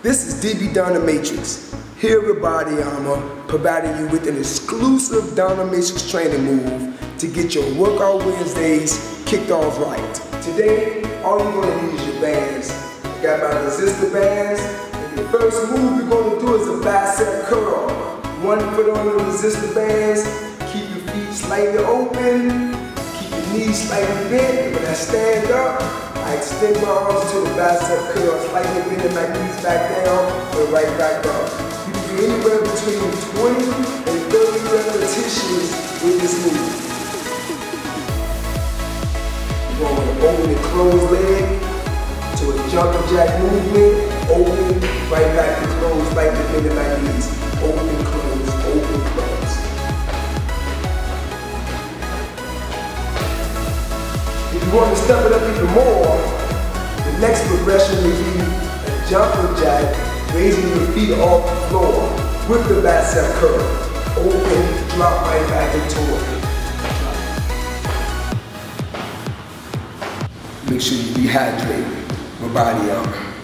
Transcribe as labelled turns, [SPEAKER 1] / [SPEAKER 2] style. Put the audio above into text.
[SPEAKER 1] This is DB Dominatrix, here with Body Armor, providing you with an exclusive Dominatrix training move to get your Workout Wednesdays kicked off right. Today, all you're going to need is your bands. I got my resistor bands, and the first move we're going to do is a bicep curl. 1 foot on the resistor bands, keep your feet slightly open, keep your knees slightly bent, and when I stand up, I extend my arms to the bicep curl, slightly bending my knees back down and right back up. You can do anywhere between 20 and 30 repetitions with this move. You're going to open and close leg to a jumping jack movement, open, right back to close, slightly bending my knees, open, close, open, close. If you want to step it up even more, the next progression will be a jumping jack, raising your feet off the floor with the bicep curl. Open, drop right back into it. Make sure you rehydrate your body armor.